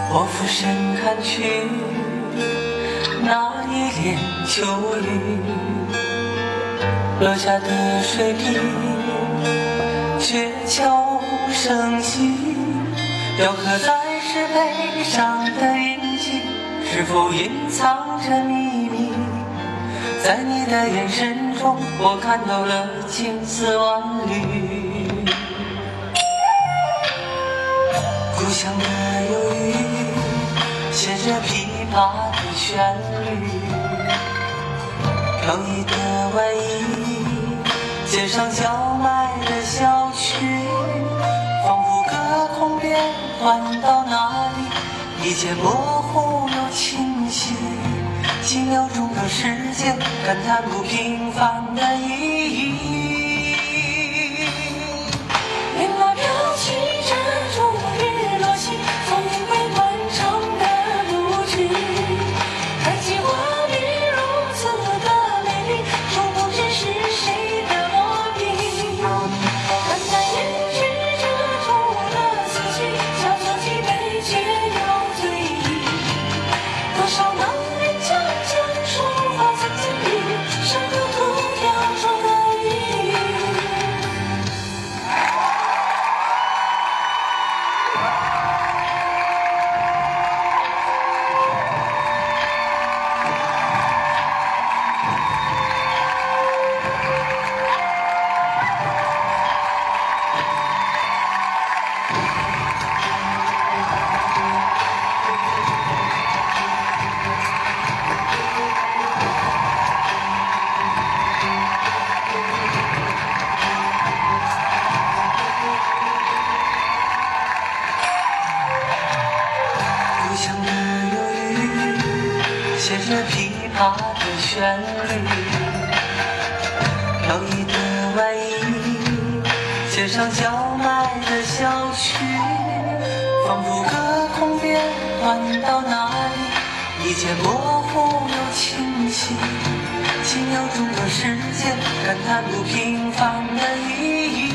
我俯身看去，那一帘秋雨，落下的水滴，鹊桥升起，雕刻在石碑上的印记，是否隐藏着秘密？在你的眼神中，我看到了千丝万缕。故乡的忧郁，写着琵琶的旋律，飘逸的外衣，街上叫卖的小曲，仿佛隔空变换到哪里，一切模糊又清晰。几秒钟的时间，感叹不平凡的意义。 云马飘起，遮住了日落西，风为漫长的路去。看见画面如此的美丽，殊不知是谁的落笔。淡淡烟雨遮住了思绪，小酒几杯却又醉意。多少男人将说话三千里，山河涂雕出的意义。 故乡的忧郁，写着琵琶的旋律，飘逸的外衣，街上叫卖的小曲，仿佛隔空变换到哪里，一切模糊又清晰。几秒钟的时间，感叹不平凡的意义。